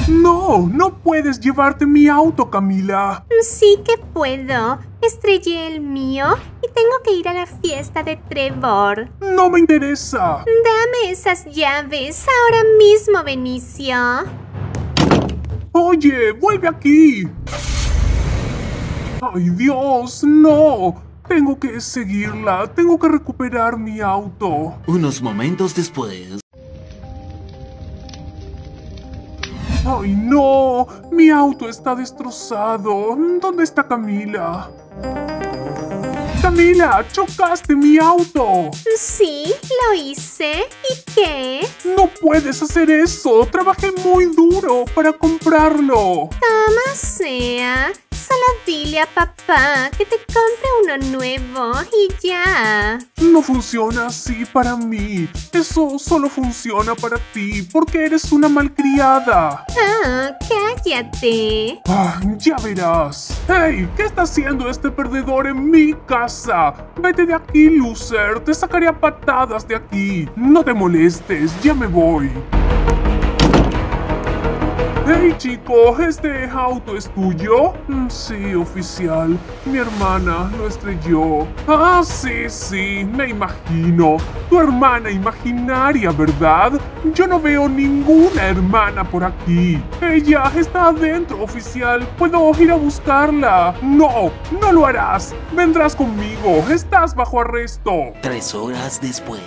No, no puedes llevarte mi auto, Camila. Sí que puedo. Estrellé el mío y tengo que ir a la fiesta de Trevor. No me interesa. Dame esas llaves ahora mismo, Benicio. Oye, vuelve aquí. ¡Ay, Dios! ¡No! Tengo que seguirla. Tengo que recuperar mi auto. Unos momentos después. ¡Ay, no! Mi auto está destrozado. ¿Dónde está Camila? ¡Camila! ¡Chocaste mi auto! Sí, lo hice. ¿Y qué? ¡No puedes hacer eso! Trabajé muy duro para comprarlo. Toma sea. Solo dile a papá que te compre uno nuevo y ya. No funciona así para mí. Eso solo funciona para ti porque eres una malcriada. Ah, cállate. Ah, ya verás. ¡Hey! ¿Qué está haciendo este perdedor en mi casa? Vete de aquí, loser. Te sacaré a patadas de aquí. No te molestes, ya me voy. ¡Hey, chico! ¿Este auto es tuyo? Sí, oficial. Mi hermana lo estrelló. Ah, sí, me imagino. Tu hermana imaginaria, ¿verdad? Yo no veo ninguna hermana por aquí. Ella está adentro, oficial. Puedo ir a buscarla. No, no lo harás. Vendrás conmigo. Estás bajo arresto. 3 horas después.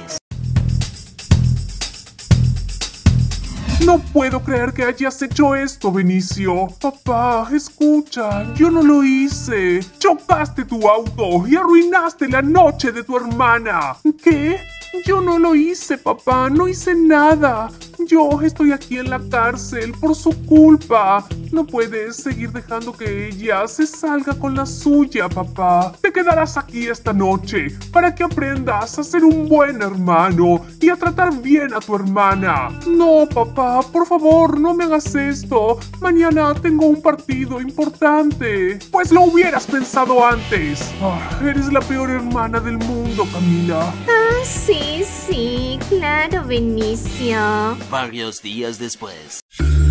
No puedo creer que hayas hecho esto, Benicio. Papá, escucha, yo no lo hice. Chocaste tu auto y arruinaste la noche de tu hermana. ¿Qué? Yo no lo hice, papá, no hice nada. Yo estoy aquí en la cárcel por su culpa. No puedes seguir dejando que ella se salga con la suya, papá. Te quedarás aquí esta noche para que aprendas a ser un buen hermano y a tratar bien a tu hermana. No, papá, por favor, no me hagas esto. Mañana tengo un partido importante. Pues lo hubieras pensado antes. Eres la peor hermana del mundo, Camila. Ah, sí, claro, Benicio. Varios días después.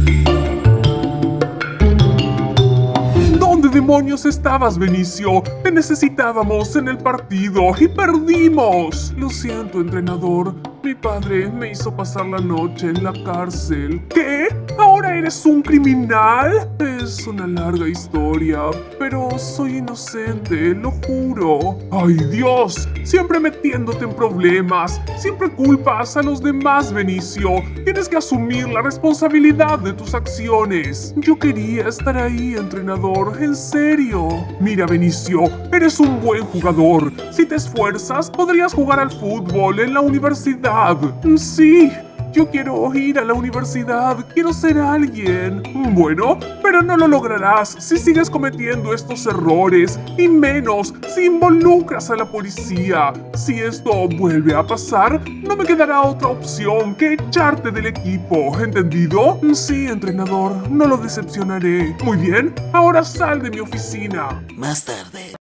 ¿Dónde demonios estabas, Benicio? Te necesitábamos en el partido y perdimos. Lo siento, entrenador. Mi padre me hizo pasar la noche en la cárcel. ¿Qué? ¿Ahora eres un criminal? Es una larga historia, pero soy inocente, lo juro. ¡Ay, Dios! Siempre metiéndote en problemas. Siempre culpas a los demás, Benicio. Tienes que asumir la responsabilidad de tus acciones. Yo quería estar ahí, entrenador. En serio. Mira, Benicio, eres un buen jugador. Si te esfuerzas, podrías jugar al fútbol en la universidad. Sí, yo quiero ir a la universidad. Quiero ser alguien. Bueno, pero no lo lograrás si sigues cometiendo estos errores. Y menos si involucras a la policía. Si esto vuelve a pasar, no me quedará otra opción que echarte del equipo. ¿Entendido? Sí, entrenador. No lo decepcionaré. Muy bien, ahora sal de mi oficina. Más tarde.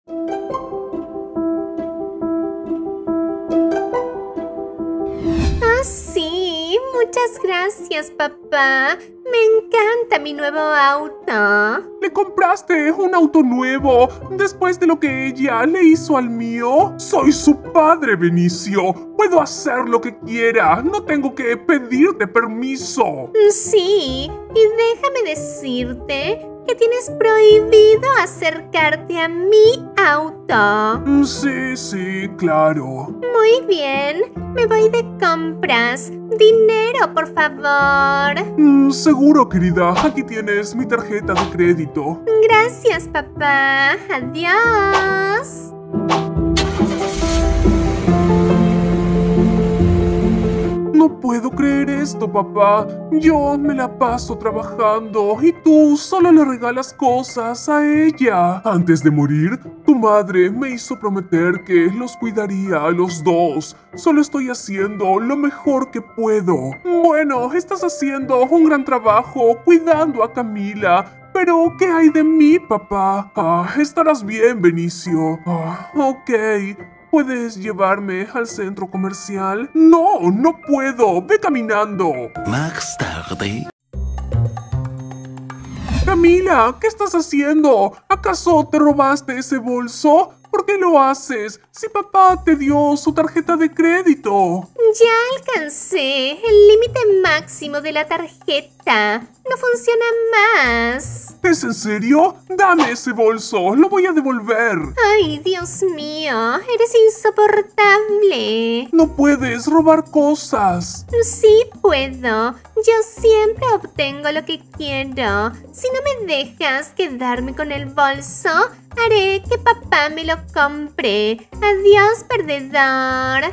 Ah, sí, muchas gracias, papá. Me encanta mi nuevo auto. ¿Le compraste un auto nuevo después de lo que ella le hizo al mío? Soy su padre, Benicio. Puedo hacer lo que quiera. No tengo que pedirte permiso. Sí, y déjame decirte que tienes prohibido acercarte a mi auto. Sí, claro. Muy bien, me voy de compras. Dinero, por favor. Seguro, querida. Aquí tienes mi tarjeta de crédito. Gracias, papá. Adiós. No puedo creer esto, papá. Yo me la paso trabajando y tú solo le regalas cosas a ella. Antes de morir, tu madre me hizo prometer que los cuidaría a los dos. Solo estoy haciendo lo mejor que puedo. Bueno, estás haciendo un gran trabajo cuidando a Camila. Pero, ¿qué hay de mí, papá? Estarás bien, Benicio. Ok. ¿Puedes llevarme al centro comercial? No, no puedo. Ve caminando. Más tarde. Camila, ¿qué estás haciendo? ¿Acaso te robaste ese bolso? ¿Por qué lo haces? Si papá te dio su tarjeta de crédito. Ya alcancé el límite máximo de la tarjeta. No funciona más. ¿Es en serio? Dame ese bolso, lo voy a devolver. Ay, Dios mío, eres insoportable. No puedes robar cosas. Sí puedo. Yo siempre obtengo lo que quiero. Si no me dejas quedarme con el bolso, haré que papá me lo compre. Adiós, perdedor.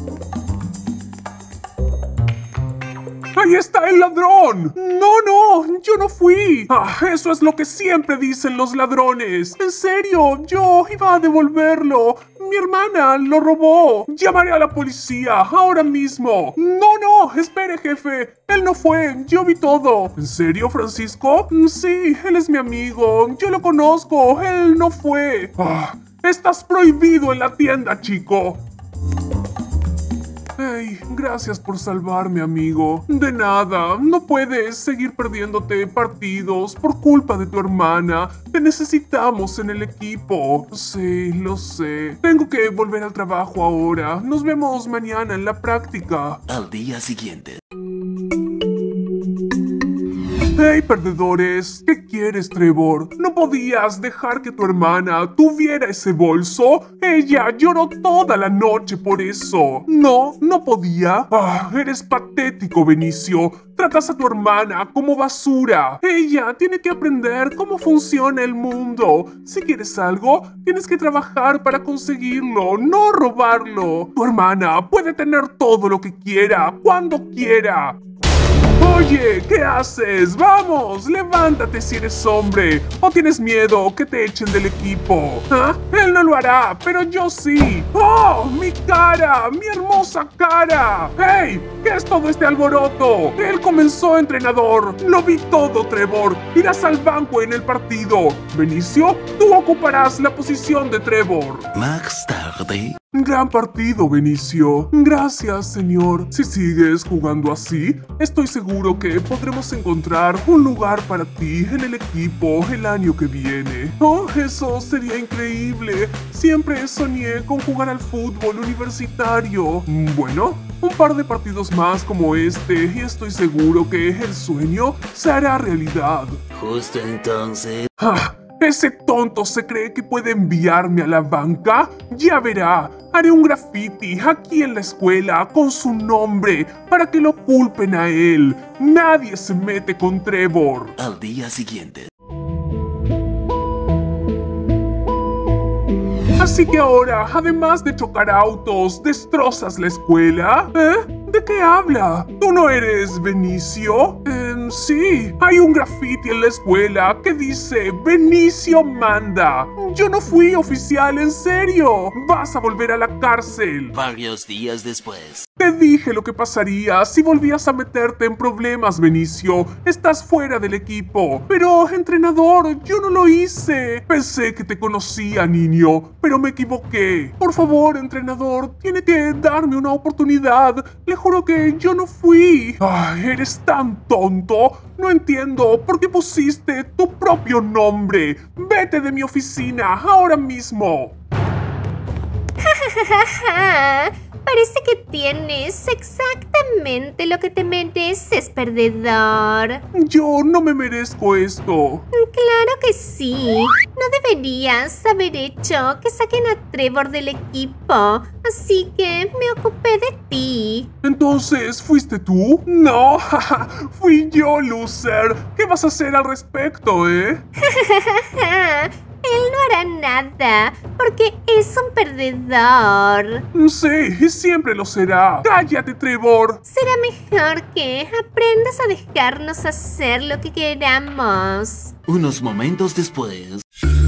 ¡Ahí está el ladrón! ¡No, yo no fui! Eso es lo que siempre dicen los ladrones. En serio, yo iba a devolverlo. Mi hermana lo robó. Llamaré a la policía ahora mismo. No, espere, jefe. Él no fue. Yo vi todo. ¿En serio, Francisco? Sí, él es mi amigo. Yo lo conozco. Él no fue. Estás prohibido en la tienda, chico. Hey, gracias por salvarme, amigo. De nada, no puedes seguir perdiéndote partidos por culpa de tu hermana. Te necesitamos en el equipo. Sí, lo sé. Tengo que volver al trabajo ahora. Nos vemos mañana en la práctica. Al día siguiente. ¡Hey, perdedores! ¿Qué quieres, Trevor? ¿No podías dejar que tu hermana tuviera ese bolso? Ella lloró toda la noche por eso. ¿No podía? Eres patético, Benicio. Tratas a tu hermana como basura. Ella tiene que aprender cómo funciona el mundo. Si quieres algo, tienes que trabajar para conseguirlo, no robarlo. Tu hermana puede tener todo lo que quiera, cuando quiera. Oye, ¿qué haces? ¡Vamos! ¡Levántate si eres hombre! ¿O tienes miedo que te echen del equipo? Él no lo hará, pero yo sí. ¡Oh! ¡Mi cara! ¡Mi hermosa cara! ¡Hey! ¿Qué es todo este alboroto? Él comenzó entrenador. Lo vi todo, Trevor. Irás al banco en el partido. Benicio, tú ocuparás la posición de Trevor. Más tarde. Gran partido, Benicio. Gracias, señor. Si sigues jugando así, estoy seguro que podremos encontrar un lugar para ti en el equipo el año que viene. Oh, eso sería increíble. Siempre soñé con jugar al fútbol universitario. Bueno, un par de partidos más como este y estoy seguro que el sueño se hará realidad. Justo entonces. ¿Ese tonto se cree que puede enviarme a la banca? Ya verá, haré un graffiti aquí en la escuela con su nombre para que lo culpen a él. Nadie se mete con Trevor. Al día siguiente. Así que ahora, además de chocar autos, ¿destrozas la escuela? ¿De qué habla? ¿Tú no eres Benicio? Sí, hay un graffiti en la escuela que dice Benicio manda. Yo no fui oficial, en serio. Vas a volver a la cárcel. Varios días después. Te dije lo que pasaría si volvías a meterte en problemas, Benicio. Estás fuera del equipo. Pero, entrenador, yo no lo hice. Pensé que te conocía, niño, pero me equivoqué. Por favor, entrenador, tiene que darme una oportunidad. Le juro que yo no fui. Eres tan tonto. No entiendo por qué pusiste tu propio nombre. Vete de mi oficina ahora mismo. Parece que tienes exactamente lo que te mereces, perdedor. Yo no me merezco esto. Claro que sí. No deberías haber hecho que saquen a Trevor del equipo. Así que me ocupé de ti. ¿Entonces fuiste tú? No, fui yo, loser. ¿Qué vas a hacer al respecto, Él no hará nada, porque es un perdedor. Sí, siempre lo será. ¡Cállate, Trevor! Será mejor que aprendas a dejarnos hacer lo que queramos. Unos momentos después.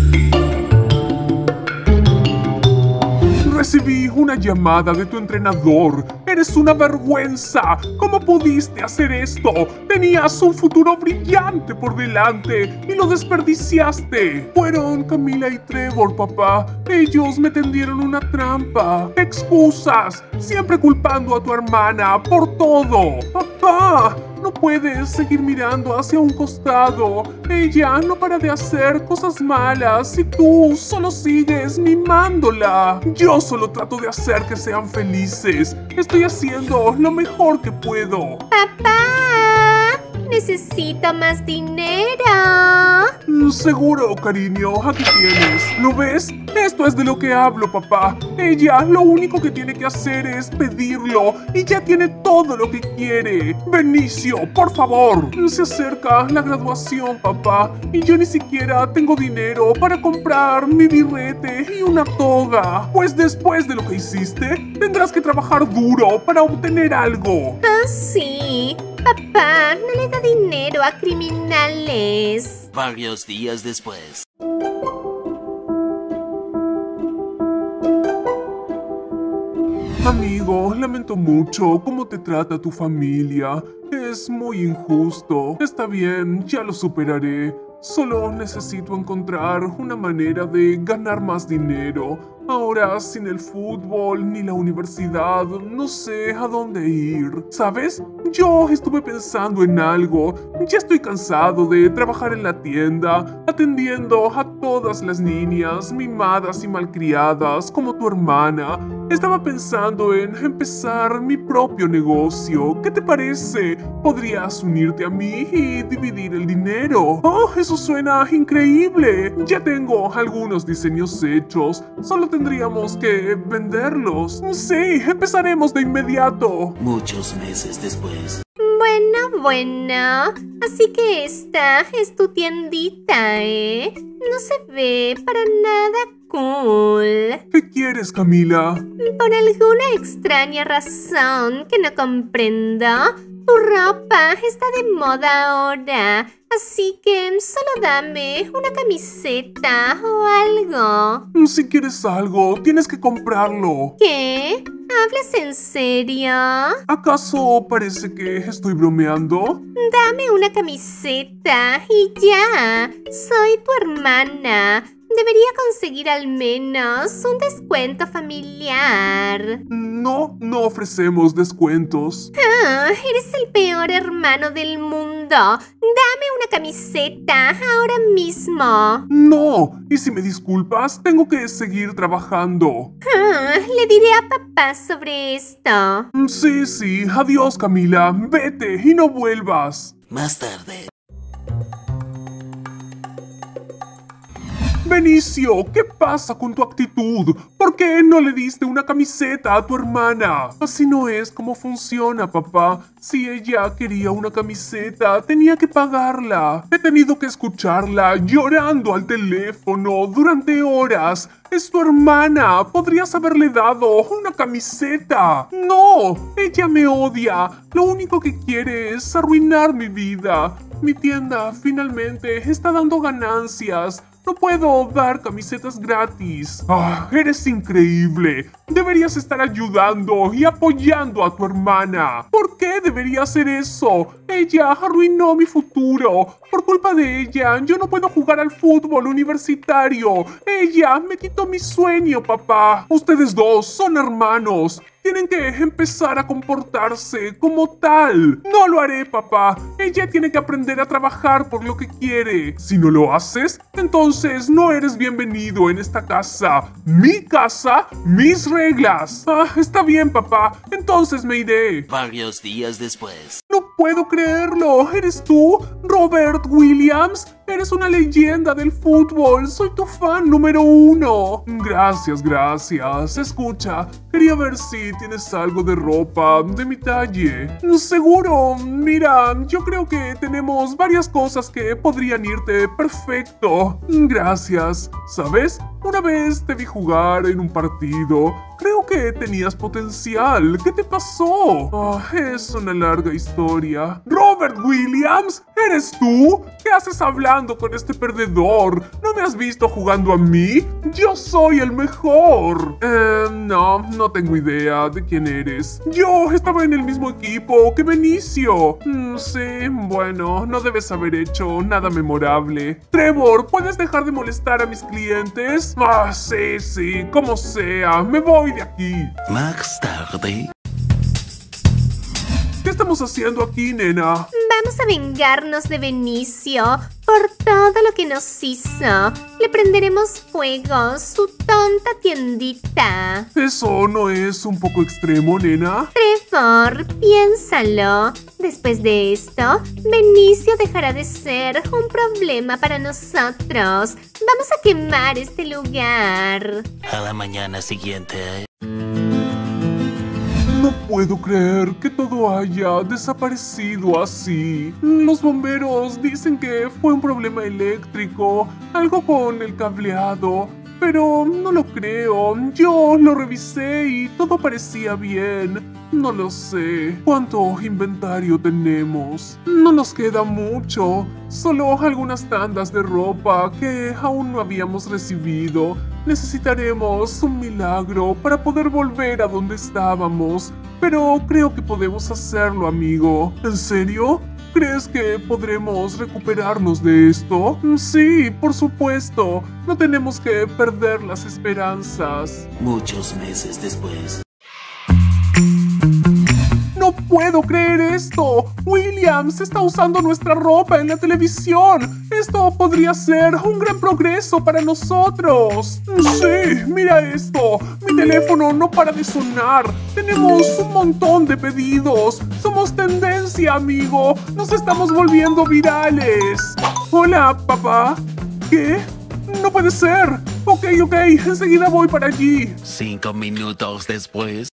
Recibí una llamada de tu entrenador. ¡Eres una vergüenza! ¿Cómo pudiste hacer esto? Tenías un futuro brillante por delante y lo desperdiciaste. Fueron Camila y Trevor, papá. Ellos me tendieron una trampa. Excusas. Siempre culpando a tu hermana por todo. Papá, no puedes seguir mirando hacia un costado. Ella no para de hacer cosas malas y tú solo sigues mimándola. Yo solo trato de hacer que sean felices. Estoy haciendo lo mejor que puedo. ¡Papá! ¡Necesito más dinero! Seguro, cariño, aquí tienes. ¿Lo ves? Esto es de lo que hablo, papá. Ella lo único que tiene que hacer es pedirlo y ya tiene todo lo que quiere. Benicio, por favor. Se acerca la graduación, papá, y yo ni siquiera tengo dinero para comprar mi birrete y una toga. Pues después de lo que hiciste, tendrás que trabajar duro para obtener algo. Ah, sí. Papá no le da dinero a criminales. Varios días después. Amigo, lamento mucho cómo te trata tu familia. Es muy injusto. Está bien, ya lo superaré. Solo necesito encontrar una manera de ganar más dinero. Ahora, sin el fútbol ni la universidad, no sé a dónde ir. ¿Sabes? Yo estuve pensando en algo. Ya estoy cansado de trabajar en la tienda, atendiendo a todas las niñas mimadas y malcriadas como tu hermana. Estaba pensando en empezar mi propio negocio. ¿Qué te parece? ¿Podrías unirte a mí y dividir el dinero? ¡Oh, eso suena increíble! Ya tengo algunos diseños hechos. Solo tendríamos que venderlos. Sí, empezaremos de inmediato. Muchos meses después. Bueno. Así que esta es tu tiendita, ¿eh? No se ve para nada cool. ¿Qué quieres, Camila? Por alguna extraña razón que no comprendo, tu ropa está de moda ahora. Así que solo dame una camiseta o algo. Si quieres algo, tienes que comprarlo. ¿Qué? ¿Hablas en serio? ¿Acaso parece que estoy bromeando? Dame una camiseta y ya. Soy tu hermana. Debería conseguir al menos un descuento familiar. No ofrecemos descuentos. Ah, eres el peor hermano del mundo. Dame una camiseta ahora mismo. No, y si me disculpas, tengo que seguir trabajando. Ah, le diré a papá sobre esto. Sí, adiós, Camila. Vete y no vuelvas. Más tarde. Benicio, ¿qué pasa con tu actitud? ¿Por qué no le diste una camiseta a tu hermana? Así no es como funciona, papá. Si ella quería una camiseta, tenía que pagarla. He tenido que escucharla llorando al teléfono durante horas. Es tu hermana. Podrías haberle dado una camiseta. No, ella me odia. Lo único que quiere es arruinar mi vida. Mi tienda finalmente está dando ganancias. No puedo dar camisetas gratis. Eres increíble. Deberías estar ayudando y apoyando a tu hermana. ¿Por qué debería hacer eso? Ella arruinó mi futuro. Por culpa de ella, yo no puedo jugar al fútbol universitario. Ella me quitó mi sueño, papá. Ustedes dos son hermanos. Tienen que empezar a comportarse como tal. No lo haré, papá. Ella tiene que aprender a trabajar por lo que quiere. Si no lo haces, entonces no eres bienvenido en esta casa. Mi casa, mis reglas. Está bien, papá. Entonces me iré. Varios días después. No puedo creerlo. ¿Eres tú, Robert Williams? Eres una leyenda del fútbol. Soy tu fan número 1. Gracias. Escucha, quería ver si tienes algo de ropa de mi talle. Seguro. Mira, yo creo que tenemos varias cosas que podrían irte perfecto. Gracias. ¿Sabes? Una vez te vi jugar en un partido. Creo que tenías potencial. ¿Qué te pasó? Es una larga historia. ¡Robert Williams! ¿Eres tú? ¿Qué haces hablando con este perdedor? ¿No me has visto jugando a mí? ¡Yo soy el mejor! No tengo idea de quién eres. Yo estaba en el mismo equipo que Benicio. Sí, bueno, no debes haber hecho nada memorable. Trevor, ¿puedes dejar de molestar a mis clientes? Sí, como sea. Me voy de aquí. Más tarde. ¿Qué está estamos haciendo aquí, nena? Vamos a vengarnos de Benicio por todo lo que nos hizo. Le prenderemos fuego a su tonta tiendita. ¿Eso no es un poco extremo, nena? Trevor, piénsalo. Después de esto, Benicio dejará de ser un problema para nosotros. Vamos a quemar este lugar. A la mañana siguiente. No puedo creer que todo haya desaparecido así. Los bomberos dicen que fue un problema eléctrico, algo con el cableado, pero no lo creo. Yo lo revisé y todo parecía bien. No lo sé. ¿Cuánto inventario tenemos? No nos queda mucho. Solo algunas tandas de ropa que aún no habíamos recibido. Necesitaremos un milagro para poder volver a donde estábamos. Pero creo que podemos hacerlo, amigo. ¿En serio? ¿Crees que podremos recuperarnos de esto? Sí, por supuesto. No tenemos que perder las esperanzas. Muchos meses después. ¡No puedo creer esto! ¡Williams está usando nuestra ropa en la televisión! Esto podría ser un gran progreso para nosotros. ¡Sí! ¡Mira esto! Mi teléfono no para de sonar. Tenemos un montón de pedidos. Somos tendencia, amigo. Nos estamos volviendo virales. Hola, papá. ¿Qué? ¡No puede ser! Ok, enseguida voy para allí. 5 minutos después.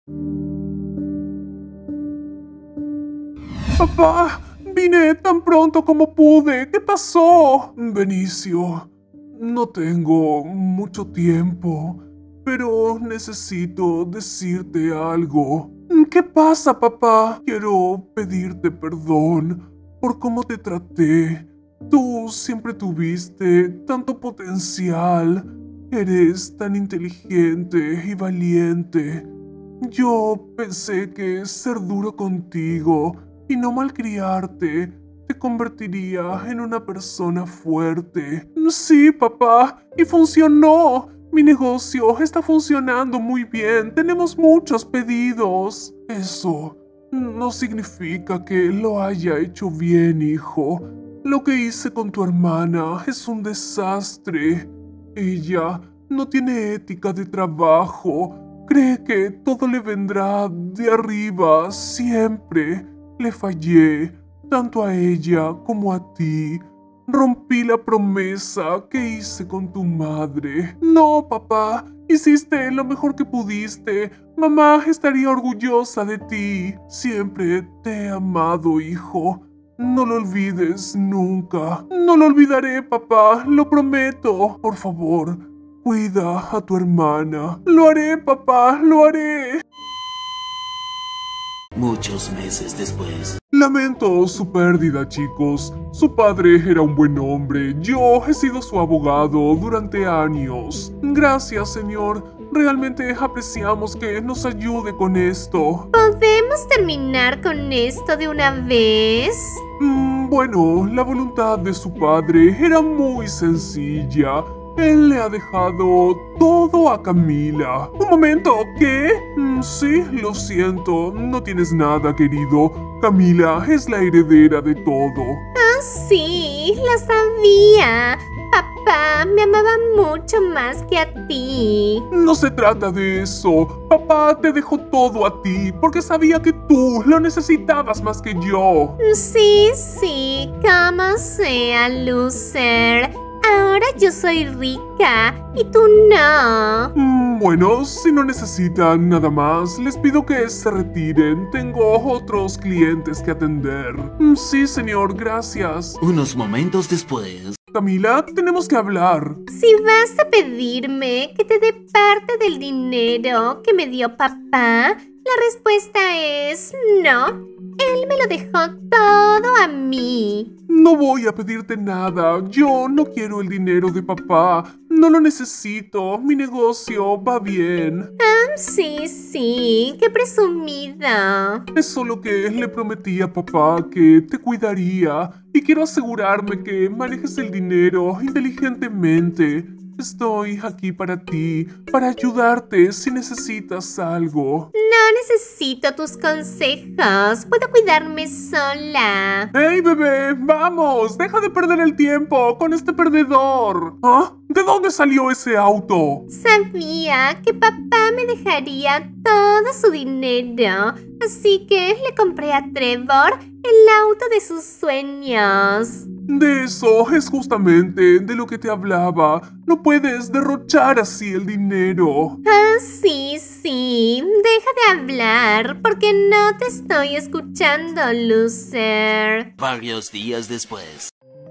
Papá, vine tan pronto como pude. ¿Qué pasó? Benicio, no tengo mucho tiempo, pero necesito decirte algo. ¿Qué pasa, papá? Quiero pedirte perdón por cómo te traté. Tú siempre tuviste tanto potencial. Eres tan inteligente y valiente. Yo pensé que ser duro contigo y no malcriarte te convertiría en una persona fuerte. Sí, papá, y funcionó. Mi negocio está funcionando muy bien. Tenemos muchos pedidos. Eso no significa que lo haya hecho bien, hijo. Lo que hice con tu hermana es un desastre. Ella no tiene ética de trabajo. Cree que todo le vendrá de arriba siempre. Le fallé, tanto a ella como a ti. Rompí la promesa que hice con tu madre. No, papá, hiciste lo mejor que pudiste. Mamá estaría orgullosa de ti. Siempre te he amado, hijo. No lo olvides nunca. No lo olvidaré, papá, lo prometo. Por favor, cuida a tu hermana. Lo haré, papá, lo haré. Muchos meses después. Lamento su pérdida, chicos. Su padre era un buen hombre. Yo he sido su abogado durante años. Gracias, señor. Realmente apreciamos que nos ayude con esto. ¿Podemos terminar con esto de una vez? Bueno, la voluntad de su padre era muy sencilla. Él le ha dejado todo a Camila. Un momento, ¿qué? Sí, lo siento, no tienes nada, querido. Camila es la heredera de todo. Ah, sí, lo sabía. Papá me amaba mucho más que a ti. No se trata de eso. Papá te dejó todo a ti porque sabía que tú lo necesitabas más que yo. Sí, como sea, loser. Ahora yo soy rica y tú no. Bueno, si no necesitan nada más, les pido que se retiren. Tengo otros clientes que atender. Sí, señor, gracias. Unos momentos después. Camila, tenemos que hablar. Si vas a pedirme que te dé parte del dinero que me dio papá, la respuesta es no. Él me lo dejó todo a mí. No voy a pedirte nada. Yo no quiero el dinero de papá. No lo necesito. Mi negocio va bien. Sí, qué presumida. Es solo que le prometí a papá que te cuidaría y quiero asegurarme que manejes el dinero inteligentemente. Estoy aquí para ti, para ayudarte si necesitas algo. No necesito tus consejos. Puedo cuidarme sola. ¡Hey, bebé! ¡Vamos! ¡Deja de perder el tiempo con este perdedor! ¿Ah? ¿De dónde salió ese auto? Sabía que papá me dejaría todo su dinero, así que le compré a Trevor el auto de sus sueños. De eso es justamente de lo que te hablaba. No puedes derrochar así el dinero. Ah, sí, sí. Deja de hablar, porque no te estoy escuchando, loser. Varios días después.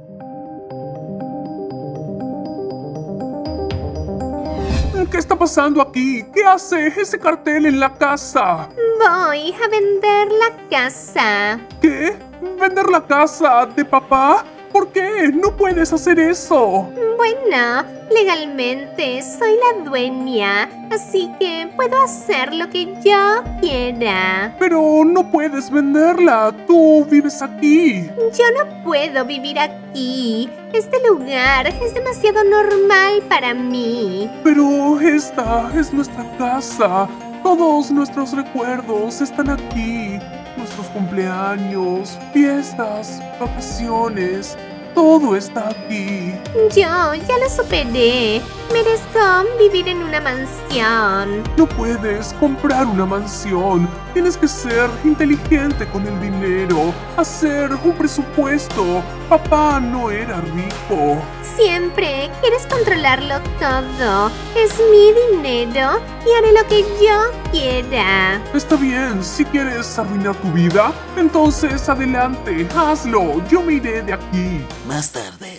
¿Qué está pasando aquí? ¿Qué hace ese cartel en la casa? Voy a vender la casa. ¿Qué? ¿Vender la casa de papá? ¿Por qué? No puedes hacer eso. Bueno, legalmente soy la dueña, así que puedo hacer lo que yo quiera. Pero no puedes venderla. Tú vives aquí. Yo no puedo vivir aquí. Este lugar es demasiado normal para mí. Pero esta es nuestra casa. Todos nuestros recuerdos están aquí. Nuestros cumpleaños, fiestas, vacaciones, todo está aquí. Yo ya lo superé. Merezco vivir en una mansión. No puedes comprar una mansión. Tienes que ser inteligente con el dinero, hacer un presupuesto. Papá no era rico. Siempre quieres controlarlo todo. Es mi dinero y haré lo que yo quiera. Está bien, si quieres arruinar tu vida, entonces adelante, hazlo. Yo me iré de aquí. Más tarde.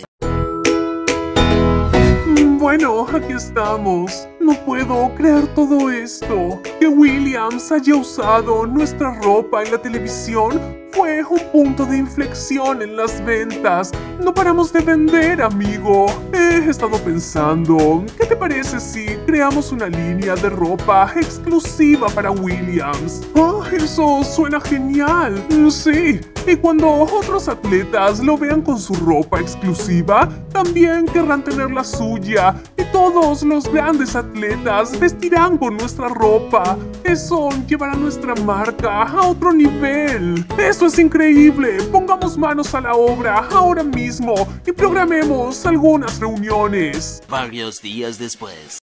Bueno, aquí estamos. No puedo creer todo esto. Que Williams haya usado nuestra ropa en la televisión fue un punto de inflexión en las ventas. No paramos de vender, amigo. He estado pensando, ¿qué te parece si creamos una línea de ropa exclusiva para Williams? Oh, eso suena genial. Sí, y cuando otros atletas lo vean con su ropa exclusiva, también querrán tener la suya. Y todos los grandes atletas vestirán con nuestra ropa. Eso llevará nuestra marca a otro nivel. ¡Eso es increíble! Pongamos manos a la obra ahora mismo y programemos algunas reuniones. Varios días después.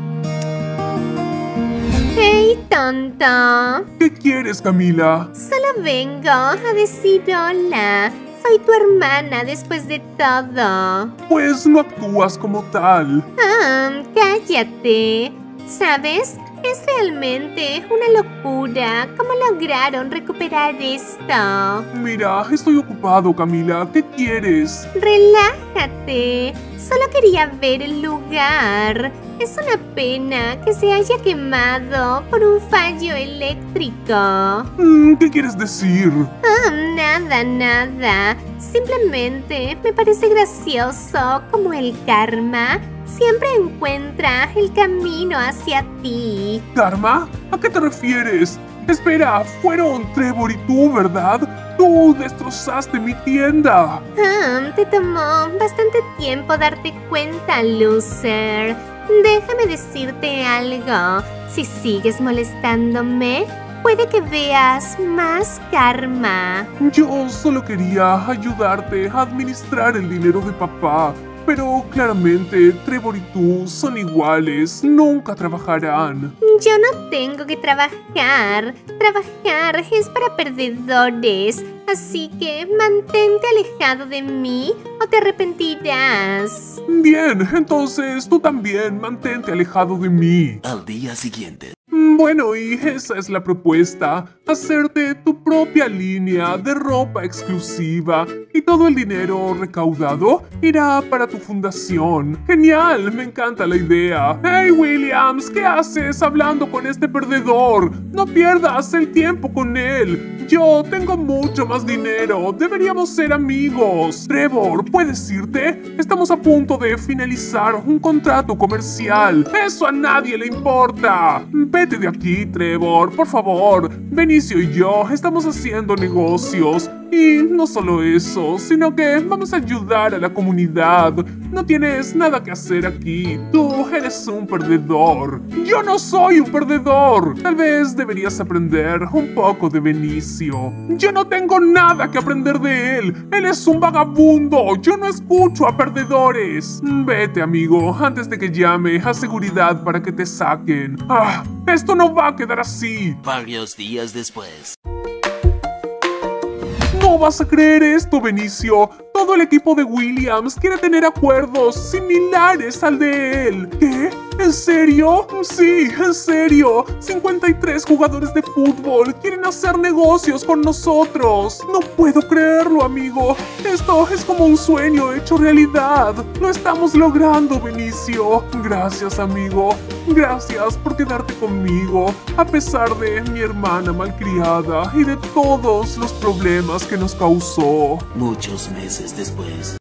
¡Hey, tonto! ¿Qué quieres, Camila? Solo vengo a decir hola. Soy tu hermana después de todo. Pues no actúas como tal. Cállate. ¿Sabes? Es realmente una locura. ¿Cómo lograron recuperar esto? Mira, estoy ocupado, Camila. ¿Qué quieres? Relájate. Solo quería ver el lugar. Es una pena que se haya quemado por un fallo eléctrico. ¿Qué quieres decir? Nada. Simplemente me parece gracioso como el karma siempre encuentra el camino hacia ti. ¿Karma? ¿A qué te refieres? Espera, fueron Trevor y tú, ¿verdad? Tú destrozaste mi tienda. Te tomó bastante tiempo darte cuenta, loser. Déjame decirte algo. Si sigues molestándome, puede que veas más karma. Yo solo quería ayudarte a administrar el dinero de papá. Pero claramente Trevor y tú son iguales, nunca trabajarán. Yo no tengo que trabajar. Trabajar es para perdedores. Así que mantente alejado de mí o te arrepentirás. Bien, entonces tú también mantente alejado de mí. Al día siguiente. Bueno, y esa es la propuesta, hacerte tu propia línea de ropa exclusiva y todo el dinero recaudado irá para tu fundación. ¡Genial! Me encanta la idea. ¡Hey, Williams! ¿Qué haces hablando con este perdedor? No pierdas el tiempo con él. Yo tengo mucho más dinero. Deberíamos ser amigos. Trevor, ¿puedes irte? Estamos a punto de finalizar un contrato comercial. Eso a nadie le importa. Vete de aquí, Trevor, por favor. Benicio y yo estamos haciendo negocios. Y no solo eso, sino que vamos a ayudar a la comunidad. No tienes nada que hacer aquí. Tú eres un perdedor. Yo no soy un perdedor. Tal vez deberías aprender un poco de Benicio. Yo no tengo nada que aprender de él. Él es un vagabundo. Yo no escucho a perdedores. Vete, amigo, antes de que llame a seguridad para que te saquen. Esto no va a quedar así. Varios días después. No vas a creer esto, Benicio. Todo el equipo de Williams quiere tener acuerdos similares al de él. ¿Qué? ¿En serio? Sí, en serio. 53 jugadores de fútbol quieren hacer negocios con nosotros. No puedo creerlo, amigo. Esto es como un sueño hecho realidad. Lo estamos logrando, Benicio. Gracias, amigo. Gracias por quedarte conmigo, a pesar de mi hermana malcriada y de todos los problemas que nos causó. Muchos meses después.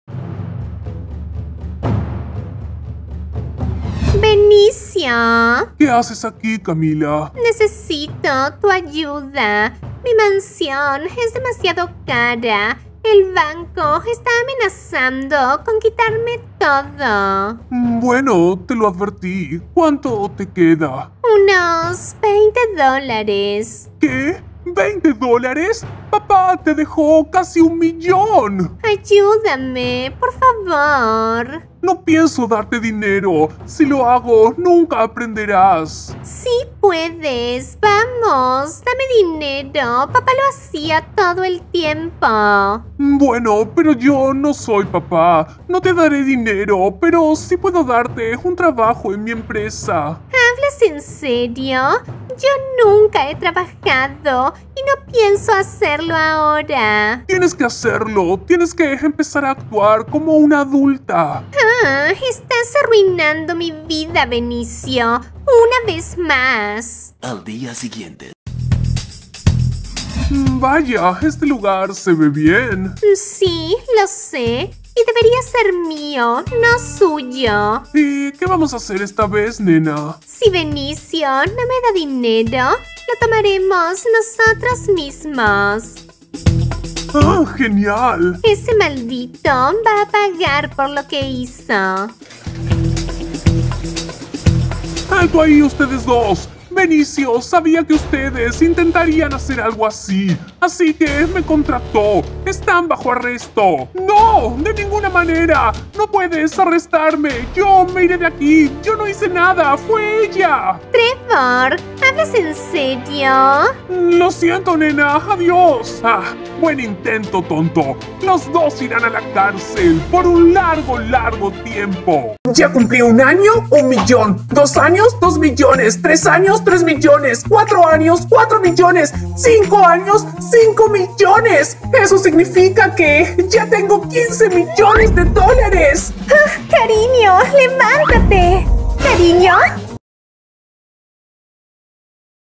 Benicio, ¿Qué haces aquí, Camila? necesito tu ayuda. Mi mansión es demasiado cara. El banco está amenazando con quitarme todo. Bueno, te lo advertí. ¿Cuánto te queda? Unos $20. ¿Qué? ¿$20? Papá te dejó casi 1.000.000. Ayúdame, por favor. No pienso darte dinero. Si lo hago, nunca aprenderás. Sí puedes, vamos, dame dinero. Papá lo hacía todo el tiempo. Bueno, pero yo no soy papá. No te daré dinero, pero sí puedo darte un trabajo en mi empresa. ¿Hablas en serio? Yo nunca he trabajado y no pienso hacerlo ahora. Tienes que hacerlo. Tienes que empezar a actuar como una adulta. Estás arruinando mi vida, Benicio. Una vez más. Al día siguiente. Vaya, este lugar se ve bien. Sí, lo sé. Y debería ser mío, no suyo. ¿Y qué vamos a hacer esta vez, nena? Si Benicio no me da dinero, lo tomaremos nosotros mismos. ¡Ah, genial! Ese maldito va a pagar por lo que hizo. ¡Alto ahí ustedes dos! Benicio sabía que ustedes intentarían hacer algo así, así que me contrató. Están bajo arresto. ¡No! ¡De ninguna manera! ¡No puedes arrestarme! ¡Yo me iré de aquí! ¡Yo no hice nada! ¡Fue ella! Trevor, ¿hablas en serio? Lo siento, nena. Adiós. Buen intento, tonto. Los dos irán a la cárcel por un largo tiempo. Ya cumplí 1 año, 1.000.000. 2 años, 2 millones. 3 años, 3 millones. 4 años, 4 millones. 5 años, 5 millones. Eso significa que ya tengo $15 millones. Cariño, levántate. Cariño.